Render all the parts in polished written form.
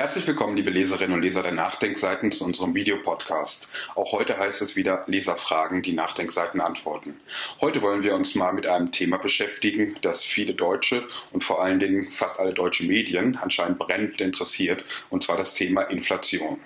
Herzlich willkommen, liebe Leserinnen und Leser der Nachdenkseiten, zu unserem Videopodcast. Auch heute heißt es wieder Leserfragen, die Nachdenkseiten antworten. Heute wollen wir uns mal mit einem Thema beschäftigen, das viele deutsche und vor allen Dingen fast alle deutsche Medien anscheinend brennend interessiert, und zwar das Thema Inflation.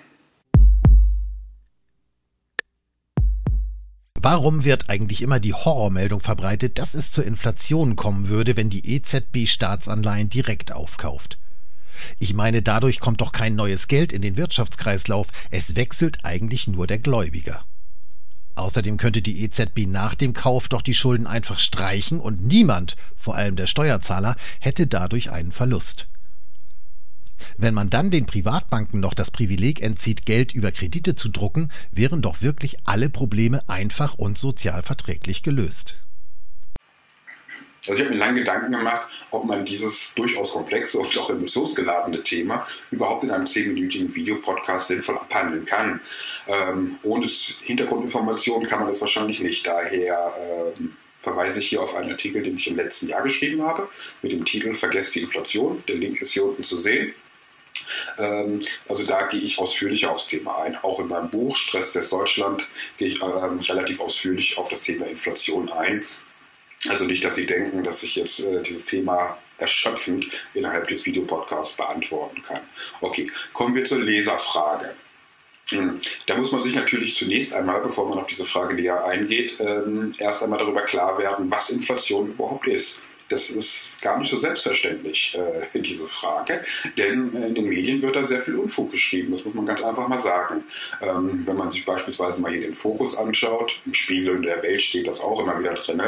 Warum wird eigentlich immer die Horrormeldung verbreitet, dass es zur Inflation kommen würde, wenn die EZB Staatsanleihen direkt aufkauft? Ich meine, dadurch kommt doch kein neues Geld in den Wirtschaftskreislauf, es wechselt eigentlich nur der Gläubiger. Außerdem könnte die EZB nach dem Kauf doch die Schulden einfach streichen und niemand, vor allem der Steuerzahler, hätte dadurch einen Verlust. Wenn man dann den Privatbanken noch das Privileg entzieht, Geld über Kredite zu drucken, wären doch wirklich alle Probleme einfach und sozial verträglich gelöst. Also ich habe mir lange Gedanken gemacht, ob man dieses durchaus komplexe und auch emotionsgeladene Thema überhaupt in einem 10-minütigen Videopodcast sinnvoll abhandeln kann. Ohne Hintergrundinformationen kann man das wahrscheinlich nicht. Daher verweise ich hier auf einen Artikel, den ich im letzten Jahr geschrieben habe, mit dem Titel "Vergesst die Inflation". Der Link ist hier unten zu sehen. Also da gehe ich ausführlicher aufs Thema ein. Auch in meinem Buch "Stresstest Deutschland" gehe ich relativ ausführlich auf das Thema Inflation ein. Also nicht, dass Sie denken, dass ich jetzt dieses Thema erschöpfend innerhalb des Videopodcasts beantworten kann. Okay, kommen wir zur Leserfrage. Da muss man sich natürlich zunächst einmal, bevor man auf diese Frage näher eingeht, erst einmal darüber klar werden, was Inflation überhaupt ist. Das ist gar nicht so selbstverständlich, diese Frage, denn in den Medien wird da sehr viel Unfug geschrieben, das muss man ganz einfach mal sagen. Wenn man sich beispielsweise mal hier den Fokus anschaut, im Spiegel der Welt steht das auch immer wieder drin,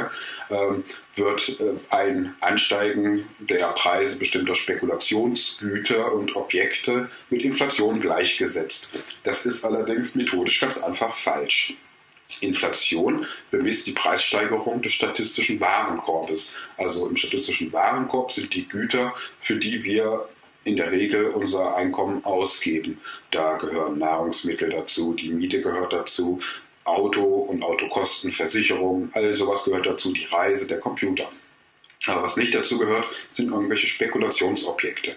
wird ein Ansteigen der Preise bestimmter Spekulationsgüter und Objekte mit Inflation gleichgesetzt. Das ist allerdings methodisch ganz einfach falsch. Inflation bemisst die Preissteigerung des statistischen Warenkorbes. Also im statistischen Warenkorb sind die Güter, für die wir in der Regel unser Einkommen ausgeben. Da gehören Nahrungsmittel dazu, die Miete gehört dazu, Auto und Autokosten, Versicherung, all sowas gehört dazu, die Reise, der Computer. Aber was nicht dazu gehört, sind irgendwelche Spekulationsobjekte.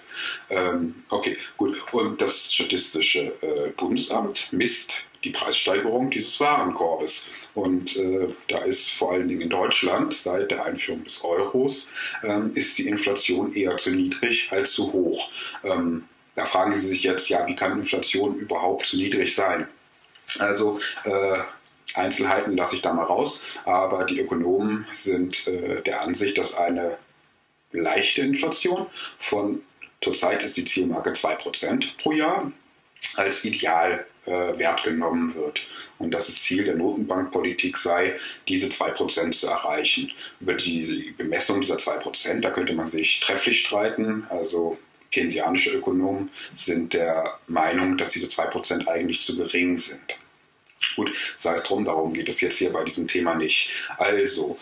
Okay, gut. Und das Statistische Bundesamt misst die Preissteigerung dieses Warenkorbes. Und da ist vor allen Dingen in Deutschland seit der Einführung des Euros ist die Inflation eher zu niedrig als zu hoch. Da fragen Sie sich jetzt, ja, wie kann Inflation überhaupt zu niedrig sein? Also Einzelheiten lasse ich da mal raus, aber die Ökonomen sind der Ansicht, dass eine leichte Inflation zurzeit ist die Zielmarke 2% pro Jahr, als Idealwert genommen wird. Und dass das Ziel der Notenbankpolitik sei, diese 2% zu erreichen. Über die Bemessung dieser 2%, da könnte man sich trefflich streiten. Also keynesianische Ökonomen sind der Meinung, dass diese 2% eigentlich zu gering sind. Gut, sei es drum, darum geht es jetzt hier bei diesem Thema nicht. Also,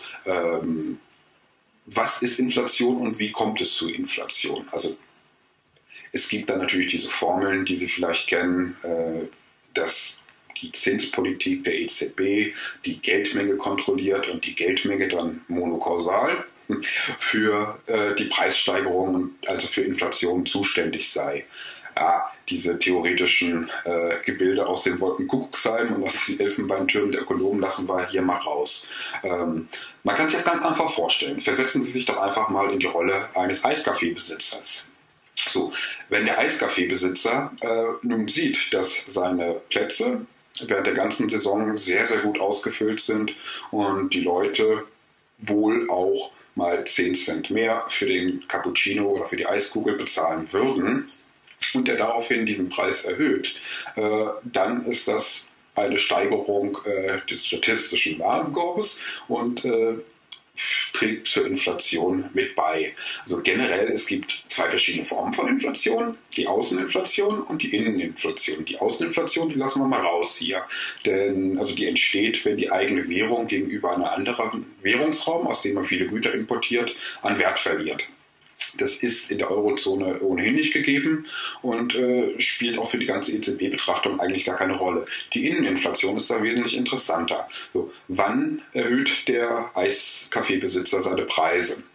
was ist Inflation und wie kommt es zu Inflation? Also, es gibt dann natürlich diese Formeln, die Sie vielleicht kennen, dass die Zinspolitik der EZB die Geldmenge kontrolliert und die Geldmenge dann monokausal für die Preissteigerung, also für Inflation zuständig sei. Ja, diese theoretischen Gebilde aus den Wolkenkuckucksheim und aus den Elfenbeintürmen der Ökonomen lassen wir hier mal raus. Man kann sich das ganz einfach vorstellen. Versetzen Sie sich doch einfach mal in die Rolle eines Eiskaffeebesitzers. So, wenn der Eiskaffeebesitzer nun sieht, dass seine Plätze während der ganzen Saison sehr, sehr gut ausgefüllt sind und die Leute wohl auch mal 10 Cent mehr für den Cappuccino oder für die Eiskugel bezahlen würden, und er daraufhin diesen Preis erhöht, dann ist das eine Steigerung des statistischen Warenkorbes und trägt zur Inflation mit bei. Also generell, es gibt 2 verschiedene Formen von Inflation, die Außeninflation und die Inneninflation. Die Außeninflation, die lassen wir mal raus hier, denn also die entsteht, wenn die eigene Währung gegenüber einem anderen Währungsraum, aus dem man viele Güter importiert, an Wert verliert. Das ist in der Eurozone ohnehin nicht gegeben und spielt auch für die ganze EZB-Betrachtung eigentlich gar keine Rolle. Die Inneninflation ist da wesentlich interessanter. So, wann erhöht der Eiskaffeebesitzer seine Preise?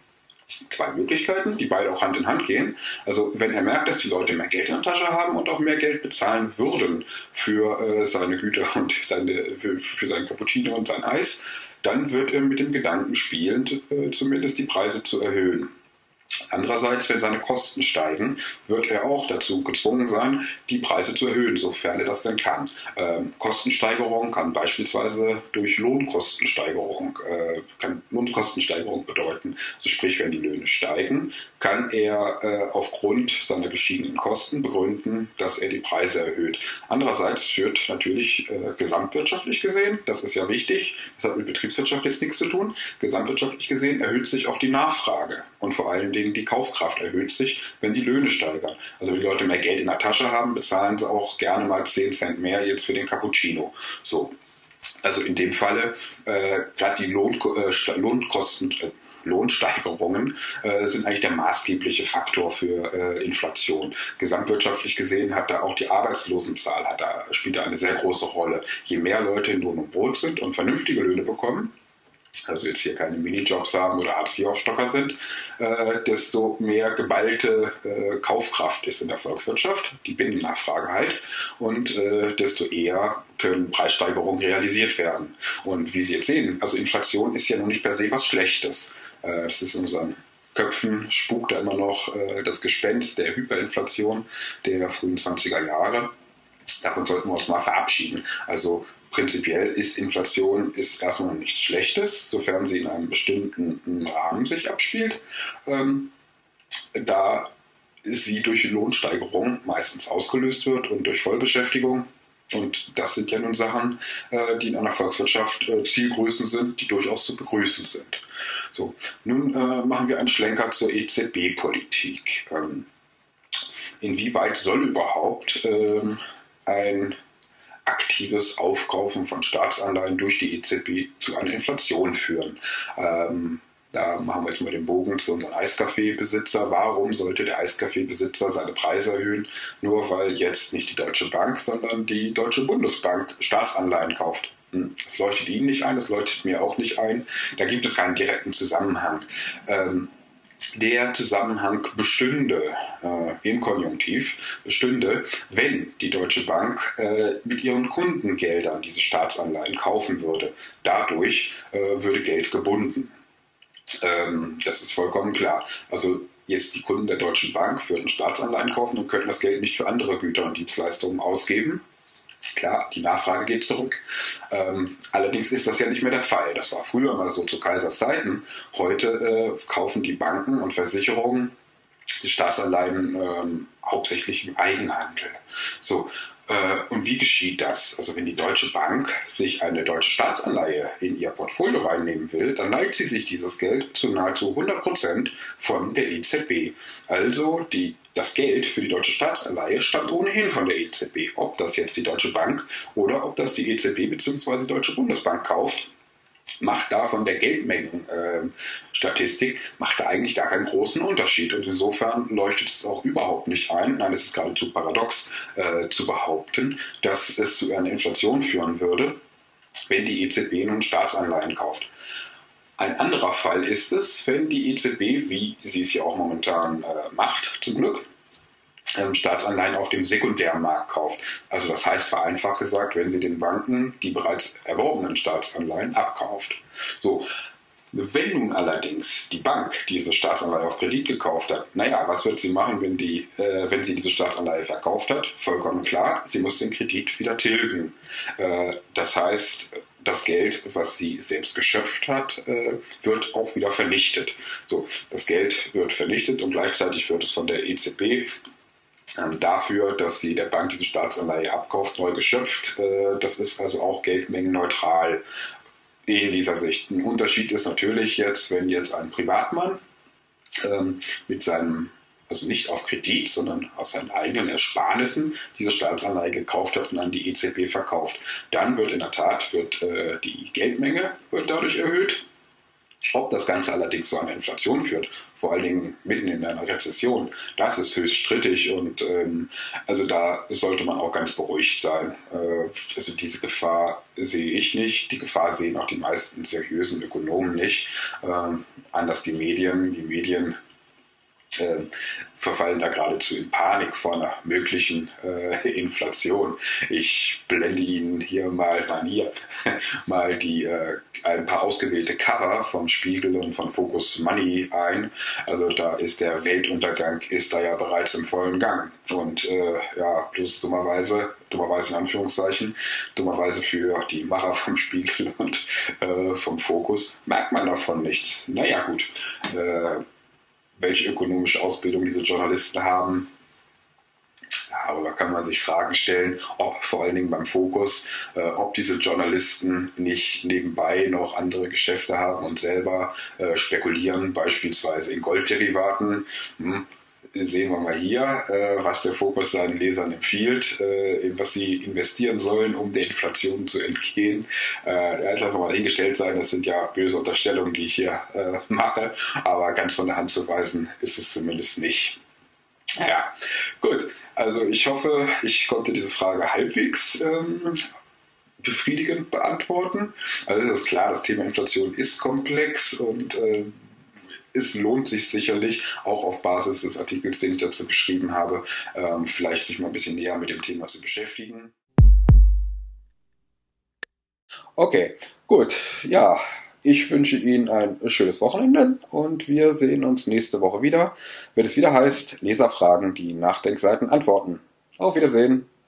zwei Möglichkeiten, die beide auch Hand in Hand gehen. Also wenn er merkt, dass die Leute mehr Geld in der Tasche haben und auch mehr Geld bezahlen würden für seine Güter und für sein Cappuccino und sein Eis, dann wird er mit dem Gedanken spielen, zumindest die Preise zu erhöhen. Andererseits, wenn seine Kosten steigen, wird er auch dazu gezwungen sein, die Preise zu erhöhen, sofern er das denn kann. Kostensteigerung kann beispielsweise durch Lohnkostensteigerung bedeuten. Also sprich, wenn die Löhne steigen, kann er aufgrund seiner gestiegenen Kosten begründen, dass er die Preise erhöht. Andererseits führt natürlich gesamtwirtschaftlich gesehen, das ist ja wichtig, das hat mit Betriebswirtschaft jetzt nichts zu tun, gesamtwirtschaftlich gesehen erhöht sich auch die Nachfrage und vor allen Dingen die Kaufkraft erhöht sich, wenn die Löhne steigern. Also wenn die Leute mehr Geld in der Tasche haben, bezahlen sie auch gerne mal 10 Cent mehr jetzt für den Cappuccino. So. Also in dem Falle, gerade die Lohnsteigerungen sind eigentlich der maßgebliche Faktor für Inflation. Gesamtwirtschaftlich gesehen hat da auch die Arbeitslosenzahl spielt da eine sehr große Rolle. Je mehr Leute in Lohn und Brot sind und vernünftige Löhne bekommen, also jetzt hier keine Minijobs haben oder Hartz-IV-Aufstocker sind, desto mehr geballte Kaufkraft ist in der Volkswirtschaft, die Binnennachfrage halt, und desto eher können Preissteigerungen realisiert werden. Und wie Sie jetzt sehen, also Inflation ist ja noch nicht per se was Schlechtes. Das ist in unseren Köpfen, spukt da immer noch das Gespenst der Hyperinflation der frühen 20er Jahre. Davon sollten wir uns mal verabschieden. Also prinzipiell ist Inflation erstmal nichts Schlechtes, sofern sie in einem bestimmten Rahmen sich abspielt. Da sie durch Lohnsteigerung meistens ausgelöst wird und durch Vollbeschäftigung. Und das sind ja nun Sachen, die in einer Volkswirtschaft Zielgrößen sind, die durchaus zu begrüßen sind. So, nun machen wir einen Schlenker zur EZB-Politik. Inwieweit soll überhaupt ein aktives Aufkaufen von Staatsanleihen durch die EZB zu einer Inflation führen? Da machen wir jetzt mal den Bogen zu unseren Eiskaffeebesitzer. Warum sollte der Eiskaffeebesitzer seine Preise erhöhen, nur weil jetzt nicht die Deutsche Bank, sondern die Deutsche Bundesbank Staatsanleihen kauft? Das leuchtet Ihnen nicht ein, das leuchtet mir auch nicht ein. Da gibt es keinen direkten Zusammenhang. Der Zusammenhang bestünde, im Konjunktiv, wenn die Deutsche Bank mit ihren Kundengeldern diese Staatsanleihen kaufen würde. Dadurch würde Geld gebunden. Das ist vollkommen klar. Also jetzt die Kunden der Deutschen Bank würden Staatsanleihen kaufen und könnten das Geld nicht für andere Güter und Dienstleistungen ausgeben. Klar, die Nachfrage geht zurück. Allerdings ist das ja nicht mehr der Fall. Das war früher mal so zu Kaisers Zeiten. Heute kaufen die Banken und Versicherungen die Staatsanleihen hauptsächlich im Eigenhandel. So, und wie geschieht das? Also wenn die Deutsche Bank sich eine deutsche Staatsanleihe in ihr Portfolio reinnehmen will, dann leiht sie sich dieses Geld zu nahezu 100% von der EZB. Also das Geld für die deutsche Staatsanleihe stammt ohnehin von der EZB. Ob das jetzt die Deutsche Bank oder ob das die EZB bzw. die Deutsche Bundesbank kauft, macht da von der Geldmengenstatistik macht da eigentlich gar keinen großen Unterschied. Und insofern leuchtet es auch überhaupt nicht ein, nein, es ist geradezu paradox zu behaupten, dass es zu einer Inflation führen würde, wenn die EZB nun Staatsanleihen kauft. Ein anderer Fall ist es, wenn die EZB, wie sie es ja auch momentan macht, zum Glück, Staatsanleihen auf dem Sekundärmarkt kauft. Also das heißt vereinfacht gesagt, wenn sie den Banken die bereits erworbenen Staatsanleihen abkauft. So, wenn nun allerdings die Bank diese Staatsanleihe auf Kredit gekauft hat, naja, was wird sie machen, wenn sie diese Staatsanleihe verkauft hat? Vollkommen klar, sie muss den Kredit wieder tilgen. Das heißt, das Geld, was sie selbst geschöpft hat, wird auch wieder vernichtet. So, das Geld wird vernichtet und gleichzeitig wird es von der EZB dafür, dass sie der Bank diese Staatsanleihe abkauft, neu geschöpft. Das ist also auch geldmengenneutral in dieser Sicht. Ein Unterschied ist natürlich jetzt, wenn jetzt ein Privatmann mit seinem, also nicht auf Kredit, sondern aus seinen eigenen Ersparnissen diese Staatsanleihe gekauft hat und an die EZB verkauft. Dann wird in der Tat die Geldmenge wird dadurch erhöht. Ob das Ganze allerdings zu einer Inflation führt, vor allen Dingen mitten in einer Rezession, das ist höchst strittig und also da sollte man auch ganz beruhigt sein. Also diese Gefahr sehe ich nicht, die Gefahr sehen auch die meisten seriösen Ökonomen nicht. Anders die Medien verfallen da geradezu in Panik vor einer möglichen Inflation. Ich blende Ihnen hier mal ein paar ausgewählte Cover vom Spiegel und von Focus Money ein. Also da ist der Weltuntergang ist da ja bereits im vollen Gang. Und bloß dummerweise in Anführungszeichen, dummerweise für die Macher vom Spiegel und vom Focus, merkt man davon nichts. Naja gut, welche ökonomische Ausbildung diese Journalisten haben. Darüber kann man sich Fragen stellen, ob vor allen Dingen beim Fokus, ob diese Journalisten nicht nebenbei noch andere Geschäfte haben und selber spekulieren, beispielsweise in Goldderivaten. Sehen wir mal hier, was der Fokus seinen Lesern empfiehlt, in was sie investieren sollen, um der Inflation zu entgehen. Jetzt lassen wir mal hingestellt sein, das sind ja böse Unterstellungen, die ich hier mache, aber ganz von der Hand zu weisen ist es zumindest nicht. Ja, gut. Also ich hoffe, ich konnte diese Frage halbwegs befriedigend beantworten. Also es ist klar, das Thema Inflation ist komplex und es lohnt sich sicherlich, auch auf Basis des Artikels, den ich dazu geschrieben habe, vielleicht sich mal ein bisschen näher mit dem Thema zu beschäftigen. Okay, gut. Ja, ich wünsche Ihnen ein schönes Wochenende und wir sehen uns nächste Woche wieder, wenn es wieder heißt, Leserfragen, die Nachdenkseiten antworten. Auf Wiedersehen.